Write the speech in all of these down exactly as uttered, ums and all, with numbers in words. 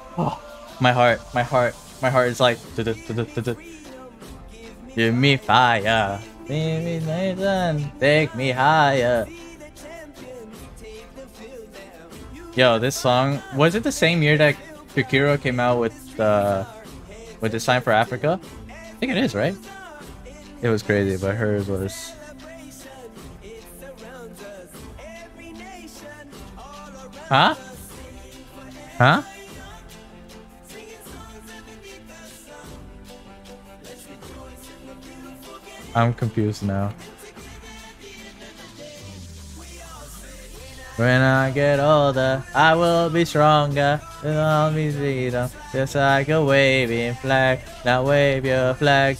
Oh, my heart, my heart, my heart is like, "Du-du-du-du-du-du." Give me fire, give me Nathan, take me higher. Yo, this song, was it the same year that Kikiro came out with uh with the Sign for Africa? I think it is, right? It was crazy, but hers was. Huh? Huh? I'm confused now. When I get older, I will be stronger. And I'll be freedom, just like a waving flag. Now wave your flag.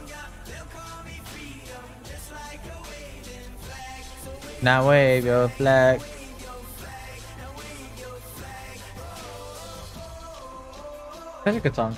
Now wave your flag. That's a good song.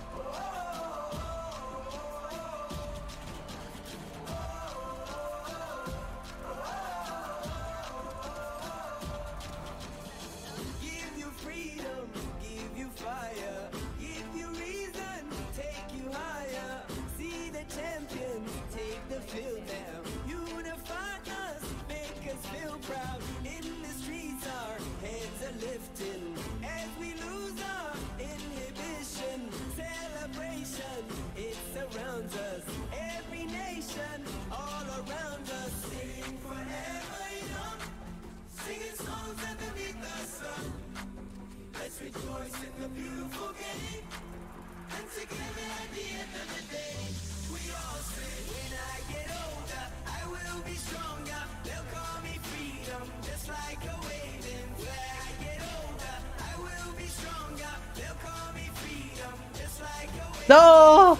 No!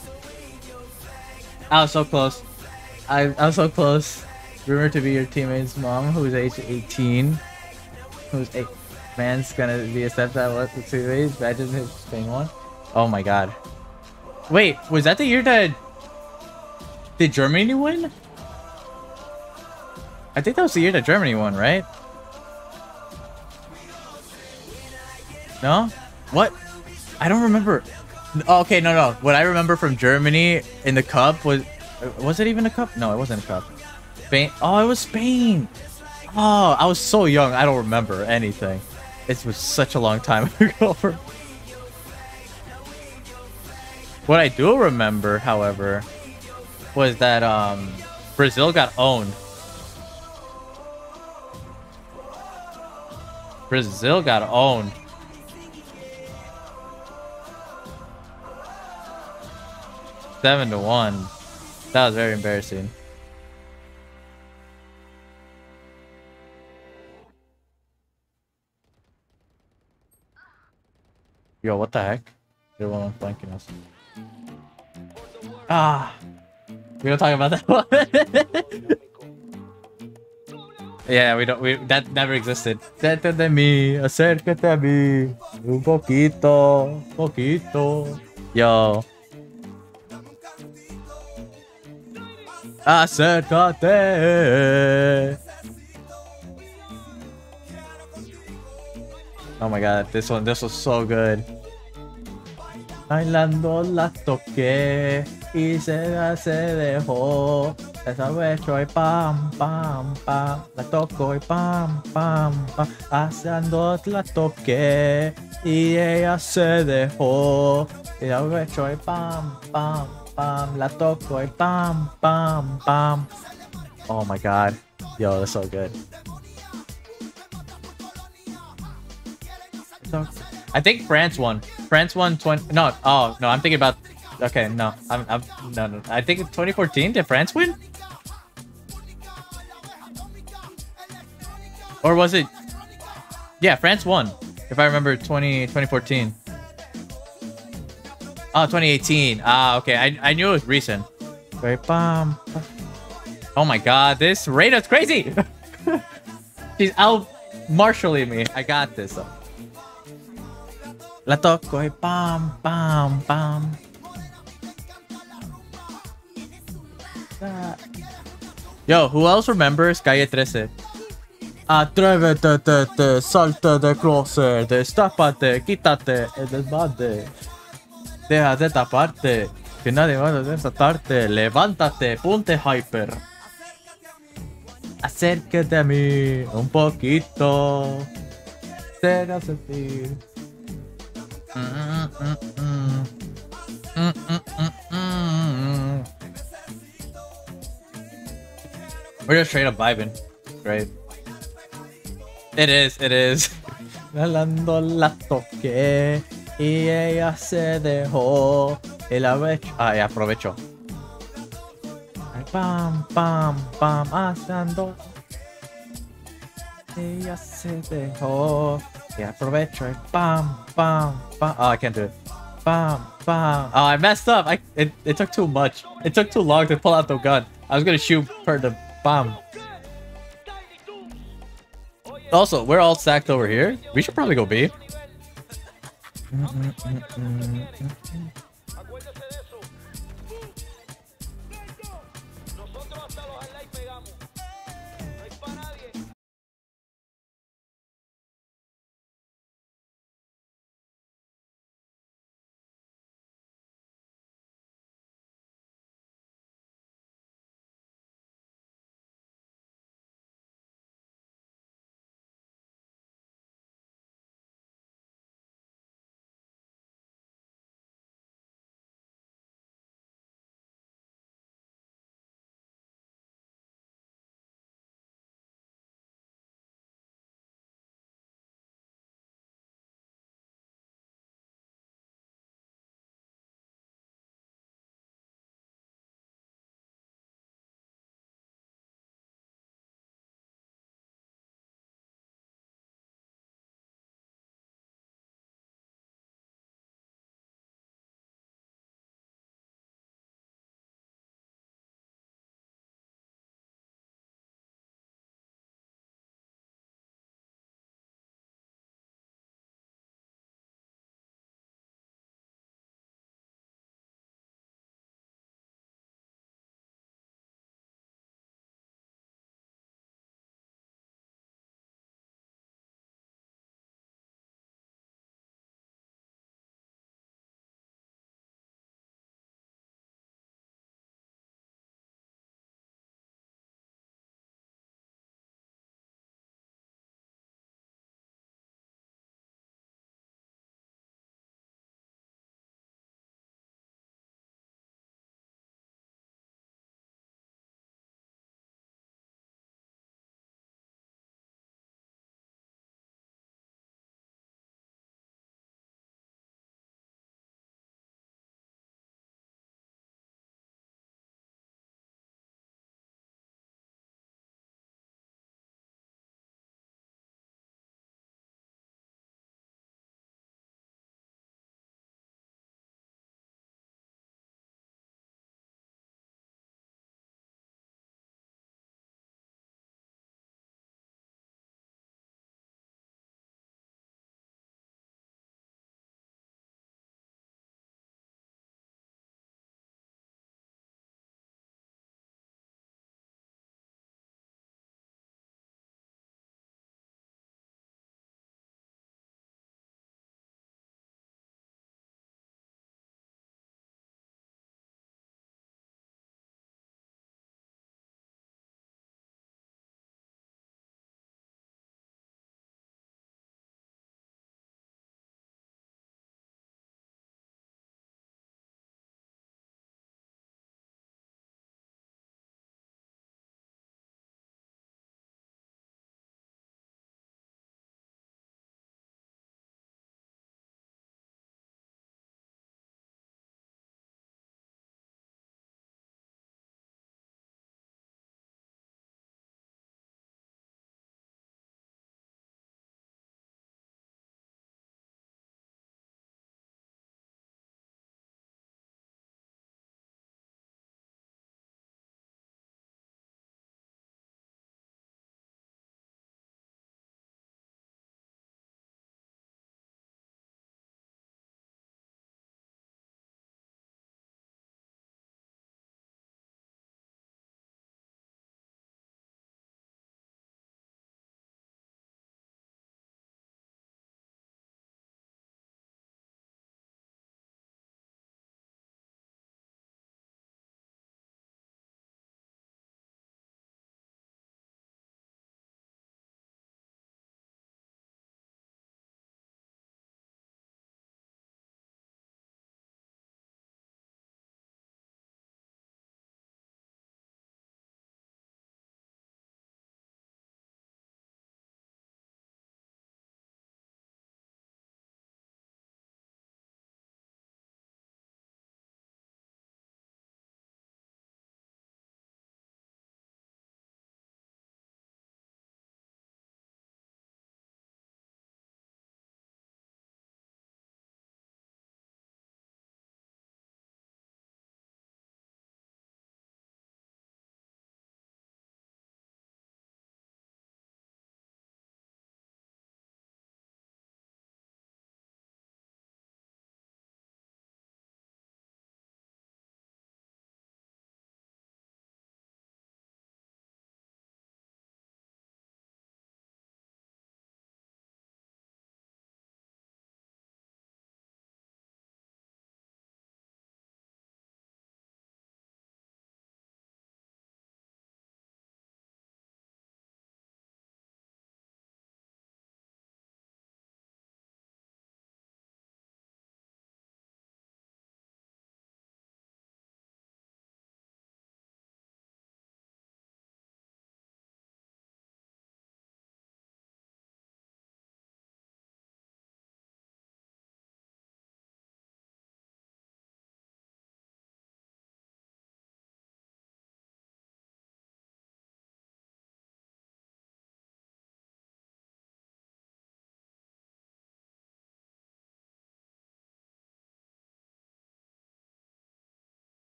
I was so close. I, I was so close. Rumored to be your teammate's mom, who's age eighteen. Who's eight. Man's gonna be a stepdad. What? Two ways? Imagine his being one. Oh my god. Wait, was that the year that. Did Germany win? I think that was the year that Germany won, right? No? What? I don't remember. Oh, okay, no, no. What I remember from Germany in the cup was... Was it even a cup? No, it wasn't a cup. Spain. Oh, it was Spain. Oh, I was so young. I don't remember anything. It was such a long time ago. What I do remember, however, was that um, Brazil got owned. Brazil got owned. Seven to one. That was very embarrassing. Yo, what the heck? They're one flanking us. Ah, we don't talk about that one. Yeah, we don't. We that never existed. Acércate de mí, acércate a mí, un poquito, poquito. Yo. Acércate. Oh my god, this one, this was so good. Bailando la toqué y se, se dejó. Desahueso y pam, pam, pam. La toco y pam, pam, pam. Haciendo la toqué y ella se dejó. Desahueso y pam, pam, pam. La toco y pam, pam, pam. Oh my god. Yo, that's so good. I think France won. France won twenty. No, oh no, I'm thinking about. Okay, no, I'm, I'm no, no. I think twenty fourteen. Did France win? Or was it? Yeah, France won. If I remember, twenty twenty fourteen. Oh, twenty eighteen. Ah, okay. I I knew it was recent. Oh my god, this Reyna's crazy. She's out marshalling me. I got this. La toco y pam, pam, pam. Yo, who else remembers Calle thirteen? Atrévete, te, te, salte de closet, destápate, quítate el desbande. Deja de taparte, que nadie va a desatarte. Levántate, ponte hyper. Acércate a mí un poquito. Te haga sentir. Mm, mm, mm, mm, mm, mm, mm. We're just straight up vibing. Great. It is, it is. Galando la toqué y ella se dejó. El aprovecho. Ah, ya aprovecho. Ay, pam, pam, pam, asando. Ella se dejó. Y aprovecho. El pam, pam, pam. Oh, I can't do it. Bam, bam. Oh, I messed up. I it, it took too much. It took too long to pull out the gun. I was gonna shoot for the bomb. Also, we're all stacked over here. We should probably go B.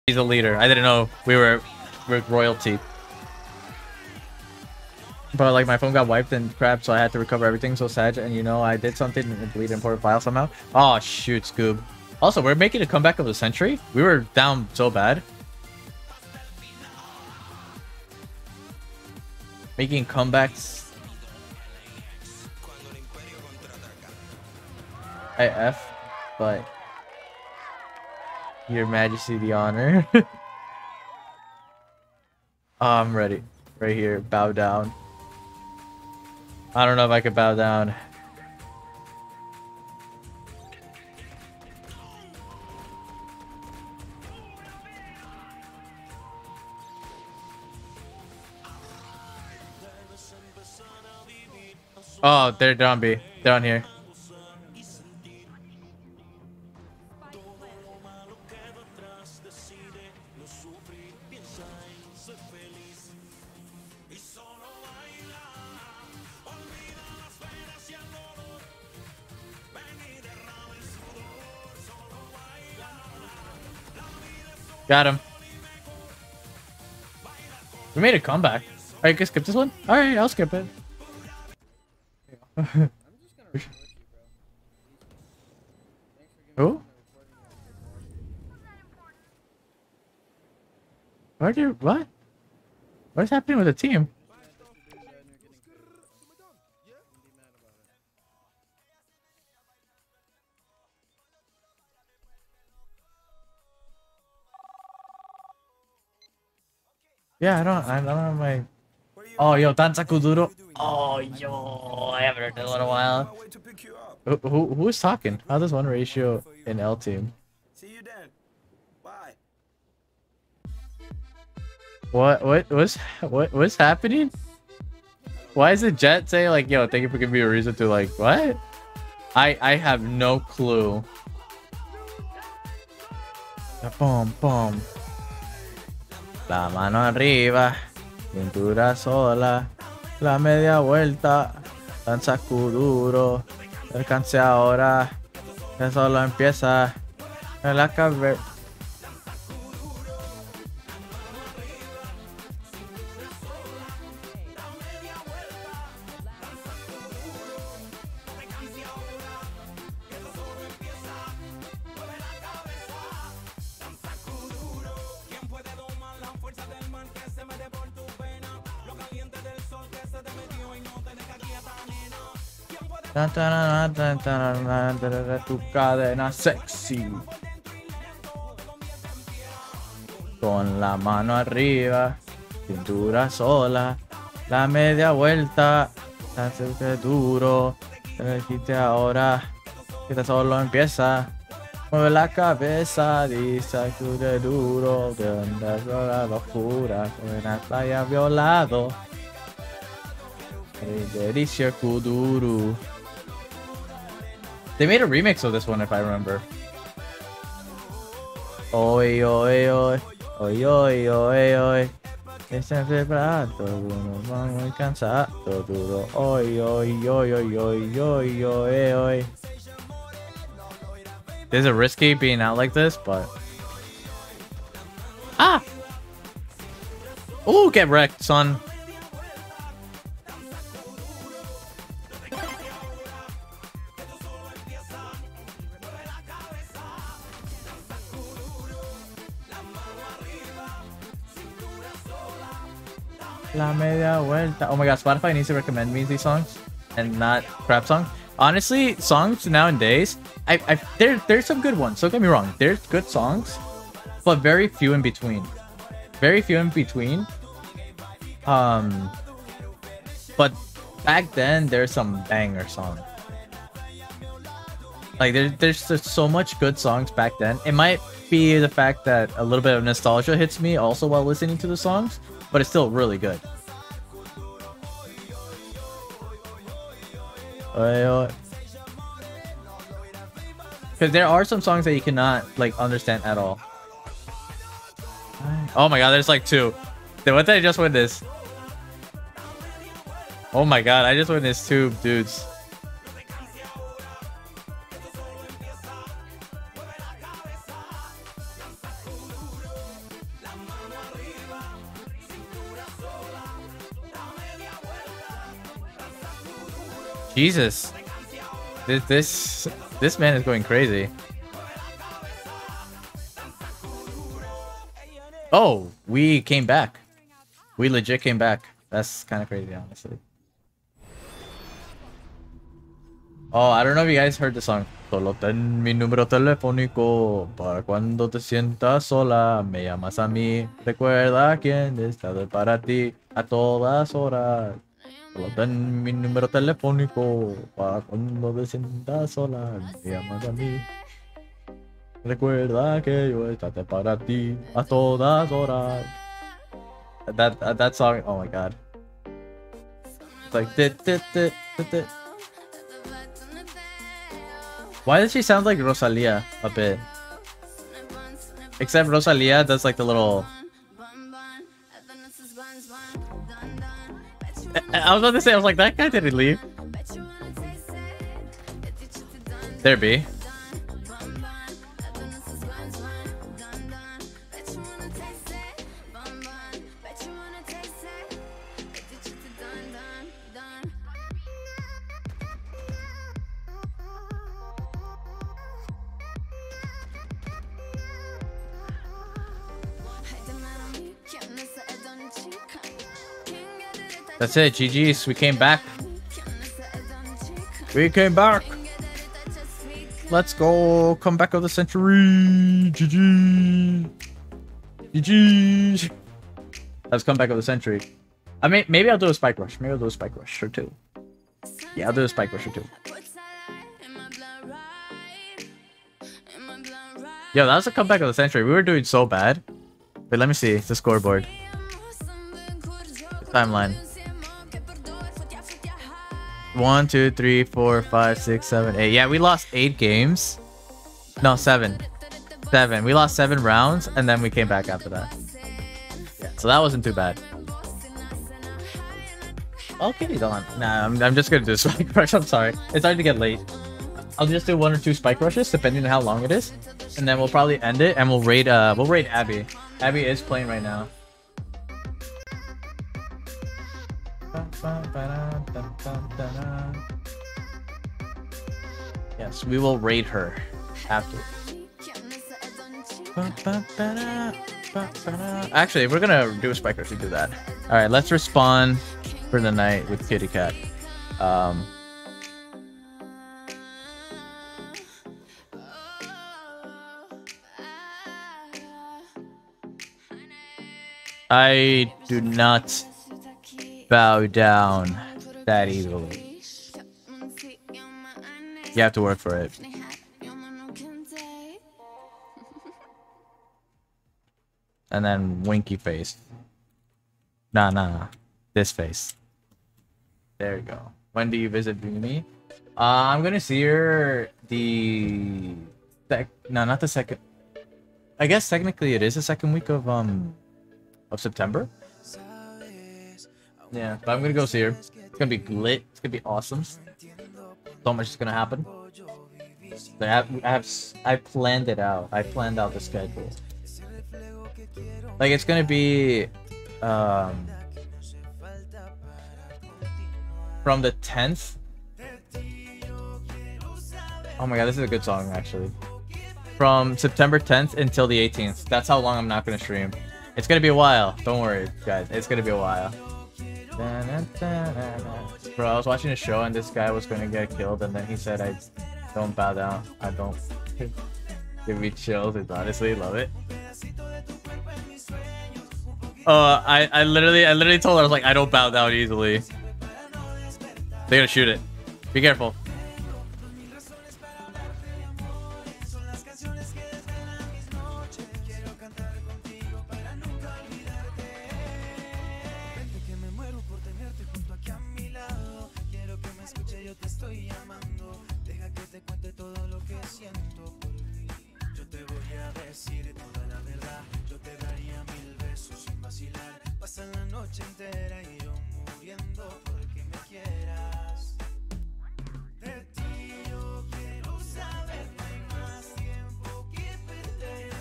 He's a leader. I didn't know we were with royalty. But like my phone got wiped and crap, so I had to recover everything. So sad, and you know I did something and deleted important file somehow. Oh shoot, Scoob. Also, we're making a comeback of the century. We were down so bad. Making comebacks. I F, but Your Majesty the honor. Oh, I'm ready. Right here. Bow down. I don't know if I could bow down. Oh, they're down B. They're on here. Got him. We made a comeback. Alright, you can skip this one? Alright, I'll skip it. Who? What you what? What's happening with the team? Yeah, I don't I don't have my Oh yo, Danza Kuduro. Oh yo, I haven't heard that in a while. Who, who who is talking? How does one ratio in L team? See you then. Bye. What what what's what what's happening? Why is it Jet saying like yo, thank you for giving me a reason to like what? I I have no clue. Boom boom. La mano arriba, cintura sola, la media vuelta, danza Kuduro. Alcance ahora, que solo empieza en la cabeza. Tu cadena sexy con la mano arriba, cintura sola, la media vuelta, hacerte duro, te quite ahora, que te solo empieza, mueve la cabeza, dice que duro, que andas la locura, con la playa violado, delicia Kuduro. They made a remix of this one, if I remember. Oi, oi, oi. Oi, oi, oi, oi. Este preparato, uno va muy cansado, duro. Oi, oi, oi, oi, oi, oi, oi, oi. This is risky being out like this, but... Ah! Oh, get wrecked, son. La media vuelta. Oh my god, Spotify needs to recommend me these songs and not crap songs. Honestly, songs nowadays, I, I there there's some good ones. Don't get me wrong, there's good songs, but very few in between. Very few in between. Um, but back then there's some banger songs. Like there, there's just so much good songs back then. It might be the fact that a little bit of nostalgia hits me also while listening to the songs, but it's still really good. Because there are some songs that you cannot like understand at all. Oh my god, there's like two. What did I just witness? Oh my god, I just witnessed two dudes. Jesus. This this this man is going crazy. Oh, we came back. We legit came back. That's kind of crazy, honestly. Oh, I don't know if you guys heard the song. Solo ten mi número telefónico para cuando te sientas sola. Me llamas a mí. Recuerda quién está para ti a todas horas. Solo ten mi número telefónico para cuando te sientas sola. Me llamas a mí. Recuerda que yo estaré para ti a todas horas. That that, that song. Oh my god. It's like. Dit, dit, dit, dit, dit. Why does she sound like Rosalia a bit? Except Rosalia does like the little... I, I was about to say, I was like, that guy didn't leave. There be. That's it, G G's. We came back. We came back. Let's go. Comeback of the century. G G. G G. Let's comeback of the century. I mean, maybe I'll do a spike rush. Maybe I'll do a spike rush or two. Yeah, I'll do a spike rush or two. Yo, that was a comeback of the century. We were doing so bad. Wait, let me see the scoreboard. The timeline. One, two, three, four, five, six, seven, eight. Yeah, we lost eight games. No, seven. Seven. We lost seven rounds, and then we came back after that. Yeah, so that wasn't too bad. Okay, he's on. Nah, I'm, I'm just gonna do a spike rush. I'm sorry. It's starting to get late. I'll just do one or two spike rushes, depending on how long it is. And then we'll probably end it, and we'll raid, uh, we'll raid Abby. Abby is playing right now. Yes, we will raid her after. Actually, if we're gonna do a spike rush, we do that. All right, let's respawn for the night with Kitty Cat. Um, I do not bow down that easily. You have to work for it. And then winky face. Nah, nah, nah. This face. There you go. When do you visit me? Uh, I'm gonna see her the... Sec no, not the second... I guess technically it is the second week of, um... of September. Yeah, but I'm gonna go see her. It's gonna be lit. It's gonna be awesome. So much is gonna happen. I have, I have, I planned it out. I planned out the schedule. Like it's gonna be, um, from the tenth. Oh my god, this is a good song actually. From September tenth until the eighteenth. That's how long I'm not gonna stream. It's gonna be a while. Don't worry, guys. It's gonna be a while. Bro, I was watching a show and this guy was gonna get killed, and then he said, "I don't bow down. I don't." Give me chills. It's honestly love it. Uh, I I literally I literally told her, I was like, I don't bow down easily. They're gonna shoot it. Be careful.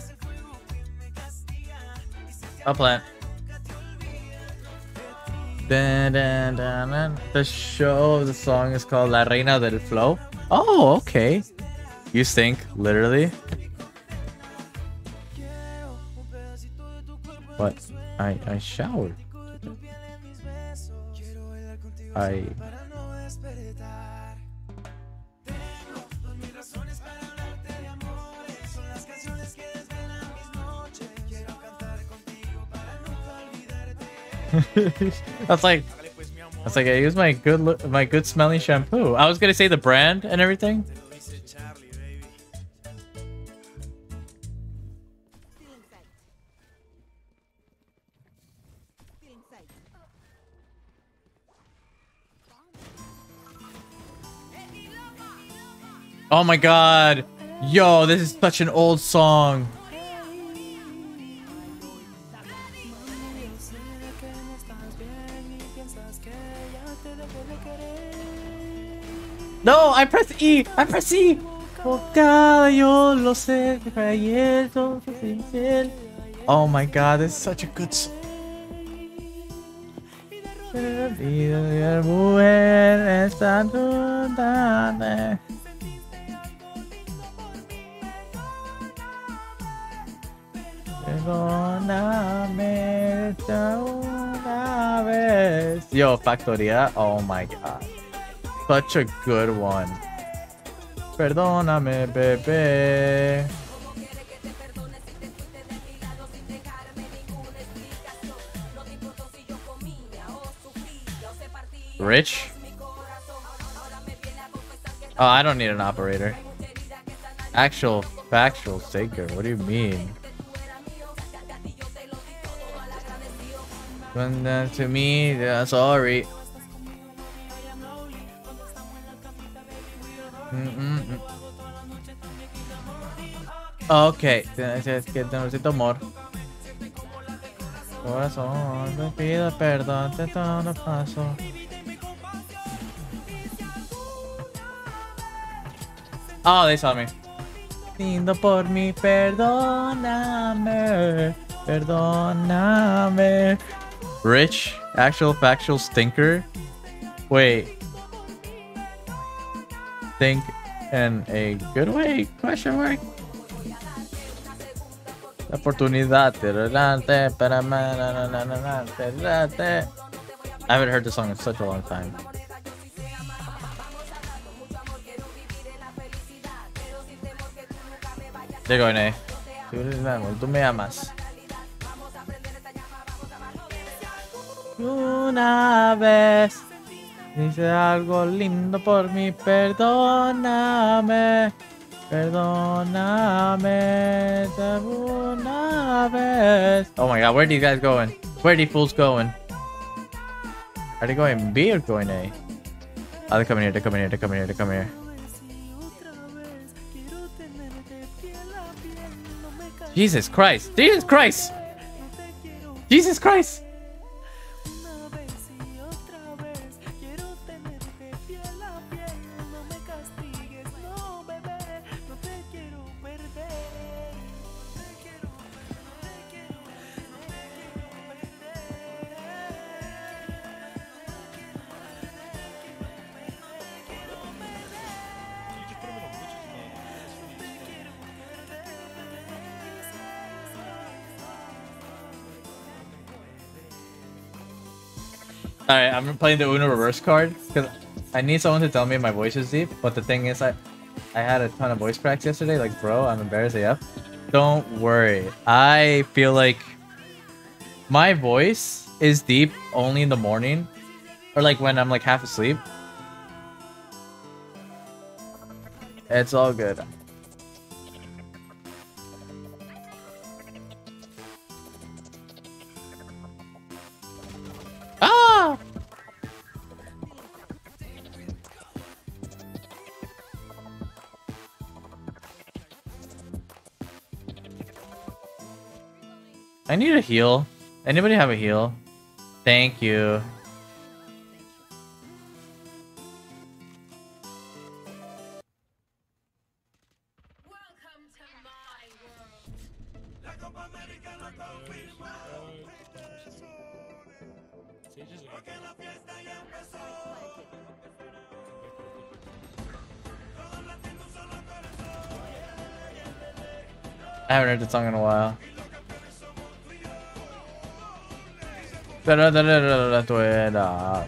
I'll plant. Dun, dun, dun, dun. The show of the song is called La Reina del Flow. Oh, okay. You stink, literally. But I I showered. I That's like that's like I use my good look, my good smelling shampoo. I was gonna say the brand and everything. Oh my god. Yo, this is such an old song. No, I press E. I press E. Oh my god, this is such a good song. Yo, Factoría. Oh my god. Such a good one. Perdóname, bebé. Rich? Oh, I don't need an operator. Actual, factual thinker. What do you mean? When uh, to me, yeah, sorry. Mm -mm -mm. Okay, es que necesito amor. Corazón, te pido perdón, te todo paso. Oh, they saw me. Lindo por mí, perdóname, perdóname. Rich, actual factual stinker. Wait. Think in a good way? Question mark. La oportunidad. I haven't heard this song in such a long time. They're going A. Tú me amas. Una vez dice algo lindo por mí, perdóname, perdóname una vez. Oh my god, where are you guys going? Where are you fools going? Are they going B or going A? Oh, they're coming here, they're coming here, they're coming here, they're coming here. Jesus Christ! Jesus Christ! Jesus Christ! Alright, I'm playing the Uno reverse card because I need someone to tell me my voice is deep. But the thing is, I I had a ton of voice cracks yesterday. Like, bro, I'm embarrassed A F. Don't worry. I feel like my voice is deep only in the morning, or like when I'm like half asleep. It's all good. Ah! I need a heal. Anybody have a heal? Thank you. I haven't heard the song in a while. Da-da-da-da-da-da-da-da.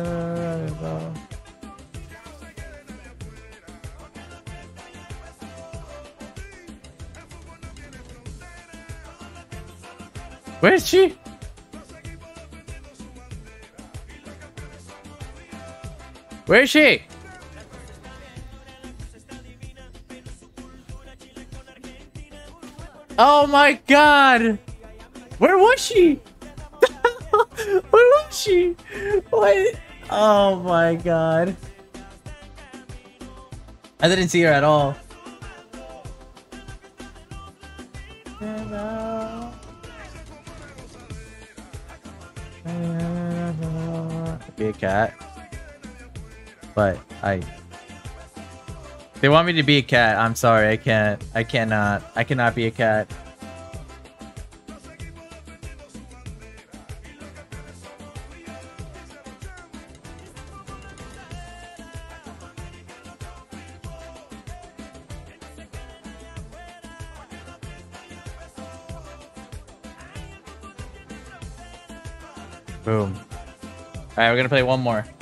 Where is she? Where is she? Oh my god! Where was she? Where was she? What? Oh my god. I didn't see her at all. Be a cat. But I... They want me to be a cat. I'm sorry. I can't. I cannot. I cannot be a cat. Boom. Alright, we're gonna play one more.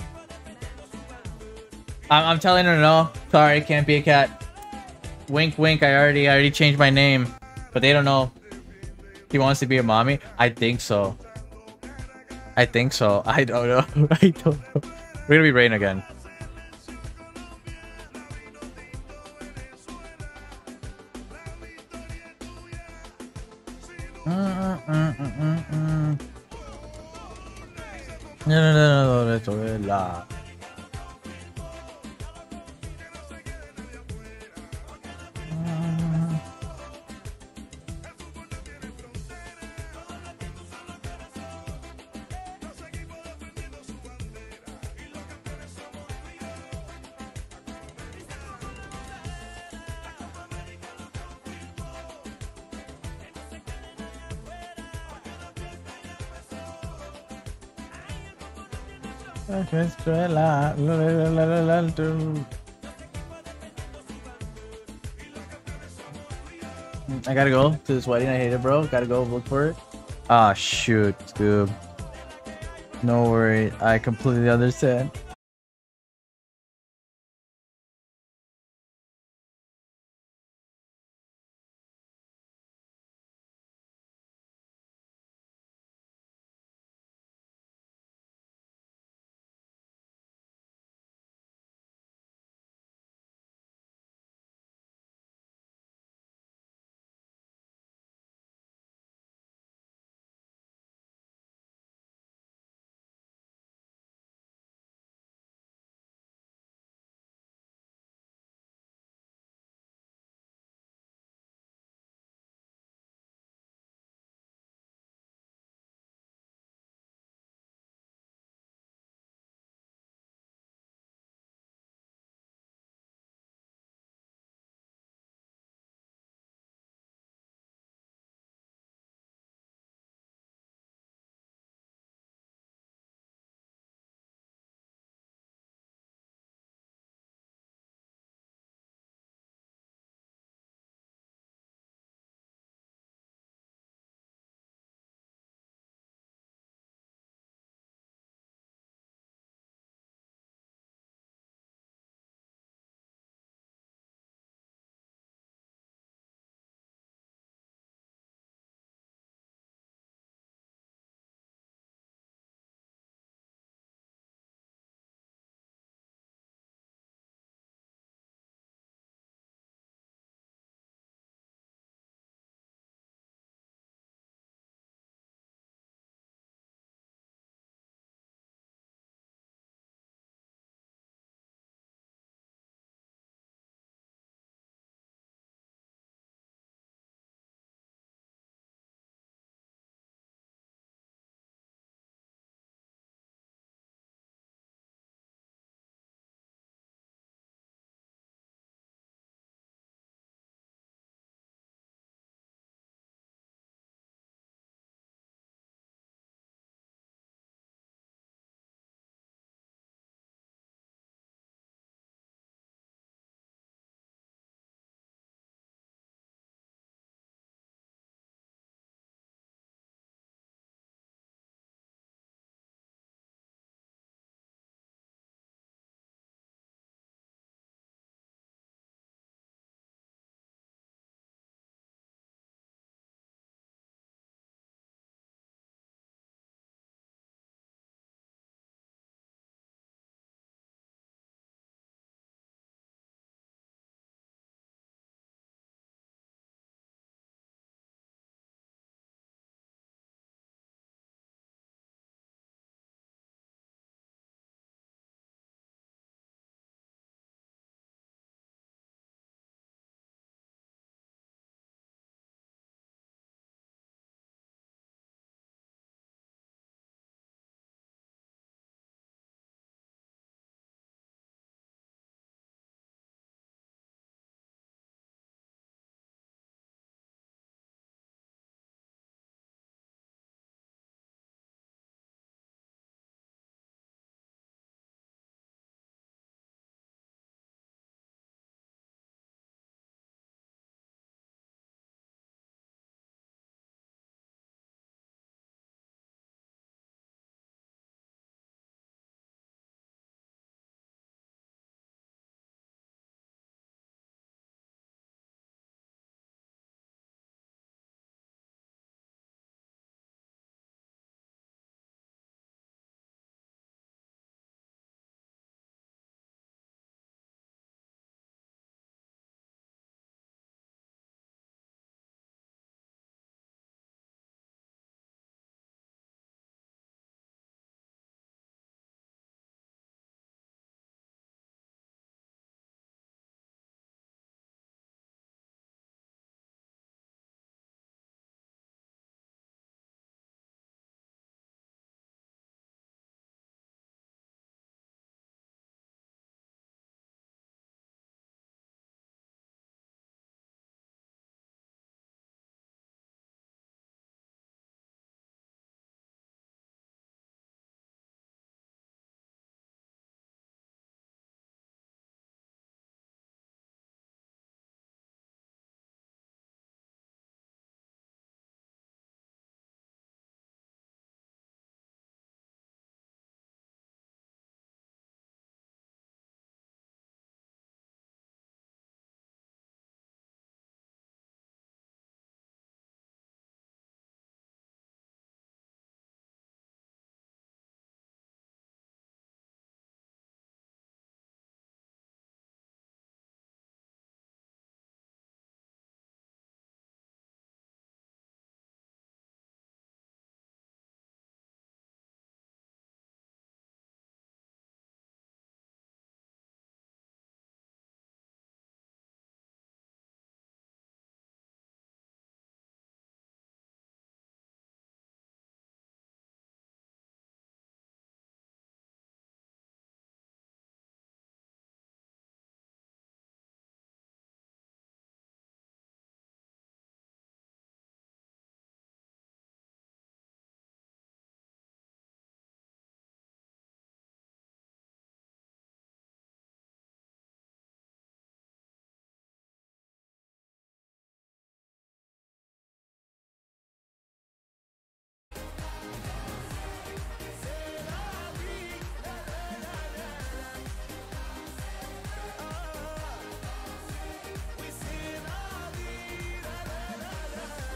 I'm, I'm telling her no. Sorry, I can't be a cat. Wink, wink. I already, I already changed my name, but they don't know. He wants to be a mommy. I think so. I think so. I don't know. I don't know. We're gonna be Rain again. Mm, mm, mm, mm, mm. No, no, no, no, that's all la. I gotta go to this wedding. I hate it, bro. Gotta go look for it. Ah, shoot, dude. No worry. I completely understand.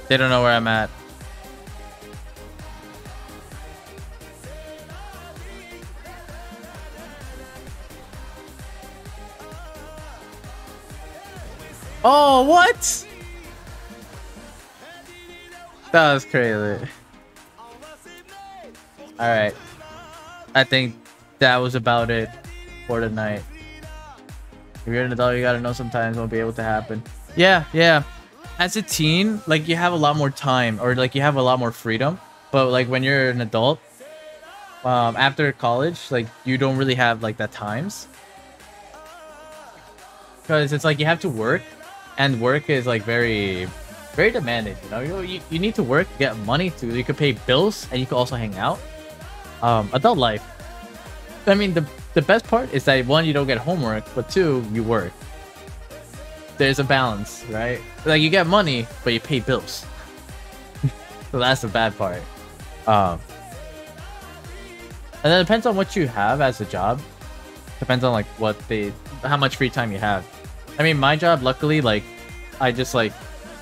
They don't know where I'm at. Oh, what? That was crazy. Alright. I think that was about it for tonight. If you're an adult, you gotta know sometimes won't be able to happen. Yeah, yeah. As a teen, like, you have a lot more time, or like you have a lot more freedom. But like when you're an adult, um, after college, like you don't really have like that times. Because it's like you have to work, and work is like very, very demanding. You know, you you, you need to work, get money to. You could pay bills, and you could also hang out. Um, adult life. I mean, the the best part is that one, you don't get homework, but two, you work. There's a balance, right? Like you get money, but you pay bills. So that's the bad part. Um, and then it depends on what you have as a job. Depends on like what they, how much free time you have. I mean, my job, luckily, like, I just like,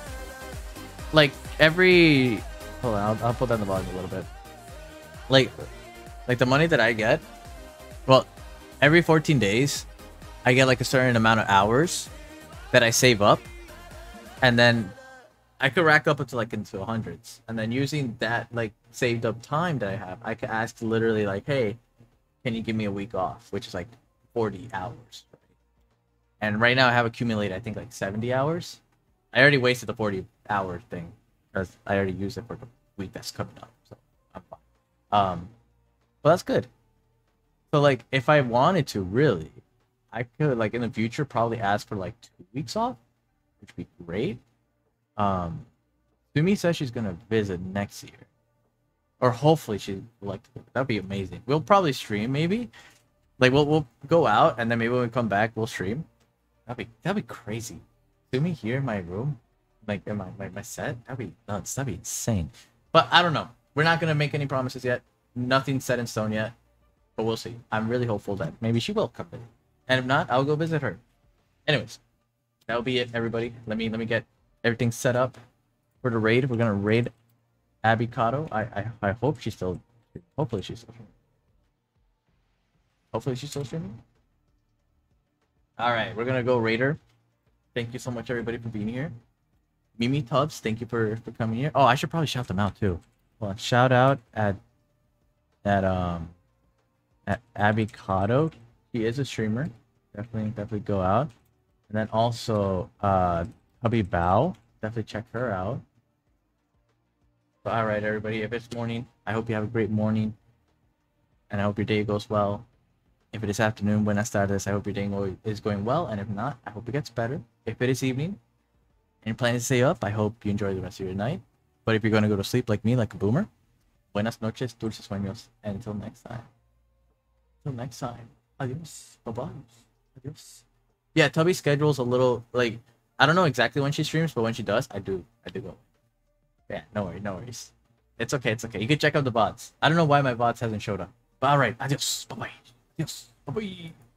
like every, hold on, I'll, I'll put down the volume a little bit. Like, like the money that I get, well, every fourteen days, I get like a certain amount of hours that I save up, and then I could rack up into like into hundreds, and then using that like saved up time that I have, I could ask literally like, hey, can you give me a week off, which is like forty hours, right? And right now I have accumulated I think like seventy hours. I already wasted the forty hour thing because I already used it for the week that's coming up, so I'm fine. Um, but that's good. So like if I wanted to really, I could like in the future probably ask for like two weeks off, which would be great. Um, Sumi says she's gonna visit next year, or hopefully she'd like to. That'd be amazing. We'll probably stream maybe, like we'll we'll go out and then maybe when we come back we'll stream. That'd be that'd be crazy. Sumi here in my room, like in my my, my set. That'd be nuts. That'd be insane. But I don't know. We're not gonna make any promises yet. Nothing's set in stone yet. But we'll see. I'm really hopeful that maybe she will come visit. And if not, I'll go visit her. Anyways, that'll be it, everybody. Let me let me get everything set up for the raid. We're gonna raid Abby Cotto. I I I hope she's still. Hopefully she's still streaming. Hopefully she's still streaming. All right, we're gonna go raid her. Thank you so much, everybody, for being here. Mimi Tubbs, thank you for for coming here. Oh, I should probably shout them out too. Well, shout out at at um. at Abby Cotto. She is a streamer. Definitely, definitely go out. And then also, uh, Hubby Bao. Definitely check her out. But all right, everybody. If it's morning, I hope you have a great morning. And I hope your day goes well. If it is afternoon, buenas tardes. I hope your day is going well. And if not, I hope it gets better. If it is evening, and you're planning to stay up, I hope you enjoy the rest of your night. But if you're going to go to sleep like me, like a boomer, buenas noches, dulces sueños. And until next time. Till next time. Adios. Bye-bye. Adios. Yeah, Tubby's schedule's a little, like, I don't know exactly when she streams, but when she does, I do. I do go. Yeah, no worries, no worries. It's okay, it's okay. You can check out the bots. I don't know why my bots hasn't showed up. But alright, adios. Bye-bye. Adios. Bye-bye.